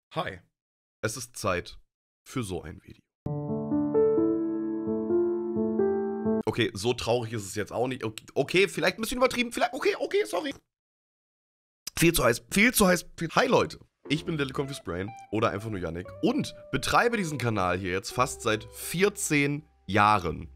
Hi, es ist Zeit für so ein Video. Okay, so traurig ist es jetzt auch nicht. Okay, vielleicht ein bisschen übertrieben. Vielleicht, okay, sorry. Viel zu heiß, viel zu heiß. Hi Leute, ich bin Little Confused Brain oder einfach nur Yannick und betreibe diesen Kanal hier jetzt fast seit 14 Jahren.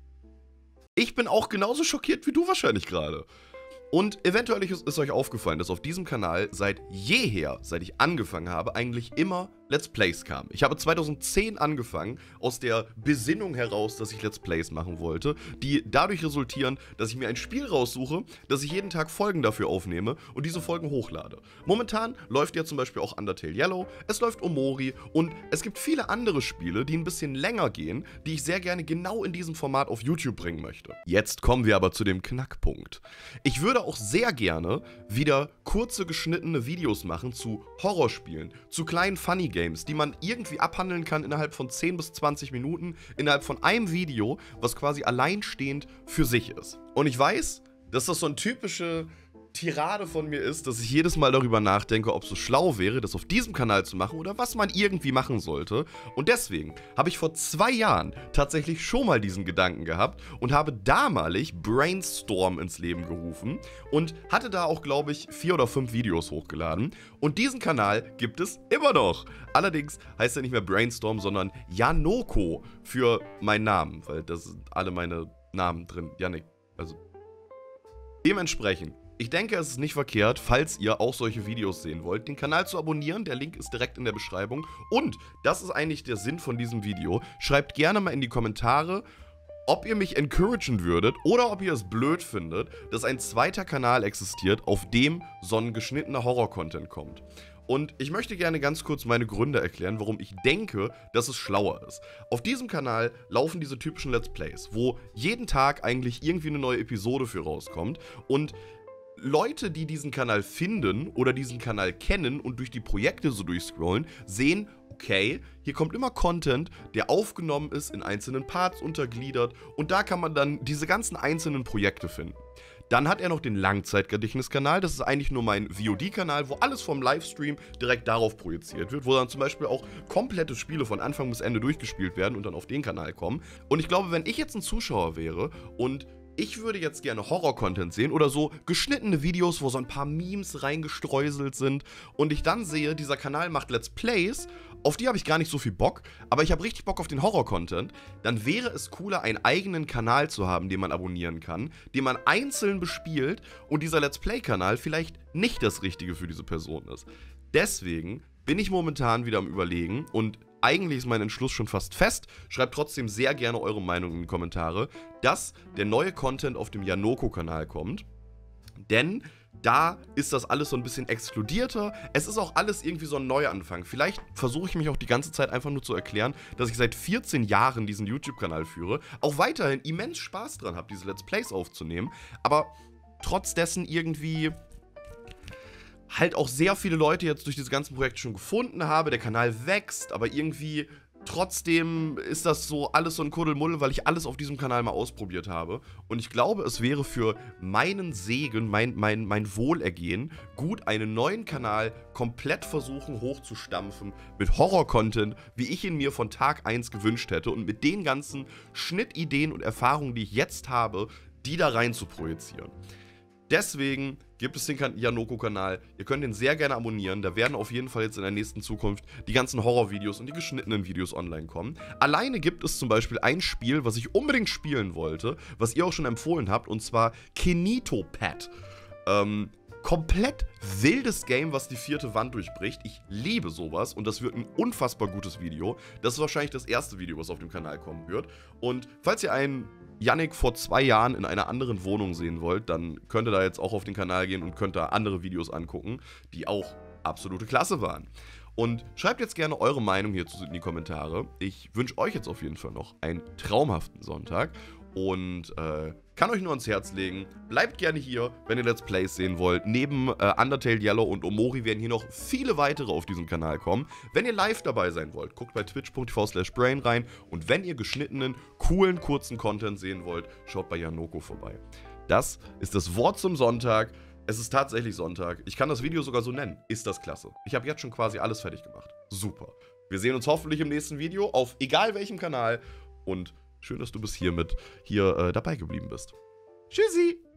Ich bin auch genauso schockiert wie du wahrscheinlich gerade. Und eventuell ist euch aufgefallen, dass auf diesem Kanal seit jeher, seit ich angefangen habe, eigentlich immer Let's Plays kamen. Ich habe 2010 angefangen, aus der Besinnung heraus, dass ich Let's Plays machen wollte, die dadurch resultieren, dass ich mir ein Spiel raussuche, dass ich jeden Tag Folgen dafür aufnehme und diese Folgen hochlade. Momentan läuft ja zum Beispiel auch Undertale Yellow, es läuft Omori und es gibt viele andere Spiele, die ein bisschen länger gehen, die ich sehr gerne genau in diesem Format auf YouTube bringen möchte. Jetzt kommen wir aber zu dem Knackpunkt. Ich würde auch sehr gerne wieder kurze geschnittene Videos machen zu Horrorspielen, zu kleinen Funny Games, die man irgendwie abhandeln kann innerhalb von 10 bis 20 Minuten, innerhalb von einem Video, was quasi alleinstehend für sich ist. Und ich weiß, dass das so eine typische Tirade von mir ist, dass ich jedes Mal darüber nachdenke, ob es so schlau wäre, das auf diesem Kanal zu machen oder was man irgendwie machen sollte. Und deswegen habe ich vor 2 Jahren tatsächlich schon mal diesen Gedanken gehabt und habe damalig Brainstorm ins Leben gerufen und hatte da auch, glaube ich, 4 oder 5 Videos hochgeladen. Und diesen Kanal gibt es immer noch. Allerdings heißt er nicht mehr Brainstorm, sondern Yanoko für meinen Namen, weil da sind alle meine Namen drin. Yannick, also dementsprechend. Ich denke, es ist nicht verkehrt, falls ihr auch solche Videos sehen wollt, den Kanal zu abonnieren. Der Link ist direkt in der Beschreibung. Und, das ist eigentlich der Sinn von diesem Video, schreibt gerne mal in die Kommentare, ob ihr mich encouragen würdet oder ob ihr es blöd findet, dass ein zweiter Kanal existiert, auf dem so ein geschnittener Horror-Content kommt. Und ich möchte gerne ganz kurz meine Gründe erklären, warum ich denke, dass es schlauer ist. Auf diesem Kanal laufen diese typischen Let's Plays, wo jeden Tag eigentlich irgendwie eine neue Episode für rauskommt und Leute, die diesen Kanal finden oder diesen Kanal kennen und durch die Projekte so durchscrollen, sehen, okay, hier kommt immer Content, der aufgenommen ist, in einzelnen Parts untergliedert und da kann man dann diese ganzen einzelnen Projekte finden. Dann hat er noch den Langzeitgedächtniskanal, das ist eigentlich nur mein VOD-Kanal, wo alles vom Livestream direkt darauf projiziert wird, wo dann zum Beispiel auch komplette Spiele von Anfang bis Ende durchgespielt werden und dann auf den Kanal kommen. Und ich glaube, wenn ich jetzt ein Zuschauer wäre und ich würde jetzt gerne Horror-Content sehen oder so geschnittene Videos, wo so ein paar Memes reingestreuselt sind und ich dann sehe, dieser Kanal macht Let's Plays, auf die habe ich gar nicht so viel Bock, aber ich habe richtig Bock auf den Horror-Content, dann wäre es cooler, einen eigenen Kanal zu haben, den man abonnieren kann, den man einzeln bespielt und dieser Let's Play-Kanal vielleicht nicht das Richtige für diese Person ist. Deswegen bin ich momentan wieder am Überlegen und eigentlich ist mein Entschluss schon fast fest. Schreibt trotzdem sehr gerne eure Meinung in die Kommentare, dass der neue Content auf dem Yanoko-Kanal kommt. Denn da ist das alles so ein bisschen exkludierter. Es ist auch alles irgendwie so ein Neuanfang. Vielleicht versuche ich mich auch die ganze Zeit einfach nur zu erklären, dass ich seit 14 Jahren diesen YouTube-Kanal führe, auch weiterhin immens Spaß dran habe, diese Let's Plays aufzunehmen, aber trotz dessen irgendwie halt auch sehr viele Leute jetzt durch diese ganzen Projekte schon gefunden habe, der Kanal wächst, aber irgendwie trotzdem ist das so alles so ein Kuddelmuddel, weil ich alles auf diesem Kanal mal ausprobiert habe und ich glaube, es wäre für meinen Segen, mein Wohlergehen gut, einen neuen Kanal komplett versuchen hochzustampfen mit Horror-Content, wie ich ihn mir von Tag 1 gewünscht hätte und mit den ganzen Schnittideen und Erfahrungen, die ich jetzt habe, die da rein zu projizieren. Deswegen gibt es den Yanoko-Kanal. Ihr könnt den sehr gerne abonnieren. Da werden auf jeden Fall jetzt in der nächsten Zukunft die ganzen Horror-Videos und die geschnittenen Videos online kommen. Alleine gibt es zum Beispiel ein Spiel, was ich unbedingt spielen wollte, was ihr auch schon empfohlen habt, und zwar Kinito-Pad. Komplett wildes Game, was die 4. Wand durchbricht. Ich liebe sowas und das wird ein unfassbar gutes Video. Das ist wahrscheinlich das erste Video, was auf dem Kanal kommen wird. Und falls ihr einen Yannick vor 2 Jahren in einer anderen Wohnung sehen wollt, dann könnt ihr da jetzt auch auf den Kanal gehen und könnt da andere Videos angucken, die auch absolute Klasse waren. Und schreibt jetzt gerne eure Meinung hierzu in die Kommentare. Ich wünsche euch jetzt auf jeden Fall noch einen traumhaften Sonntag und kann euch nur ans Herz legen, bleibt gerne hier, wenn ihr Let's Plays sehen wollt. Neben Undertale Yellow und Omori werden hier noch viele weitere auf diesem Kanal kommen. Wenn ihr live dabei sein wollt, guckt bei twitch.tv/brain rein und wenn ihr geschnittenen, coolen, kurzen Content sehen wollt, schaut bei Yanoko vorbei. Das ist das Wort zum Sonntag. Es ist tatsächlich Sonntag. Ich kann das Video sogar so nennen. Ist das klasse. Ich habe jetzt schon quasi alles fertig gemacht. Super. Wir sehen uns hoffentlich im nächsten Video auf egal welchem Kanal. Und schön, dass du bis hier dabei geblieben bist. Tschüssi!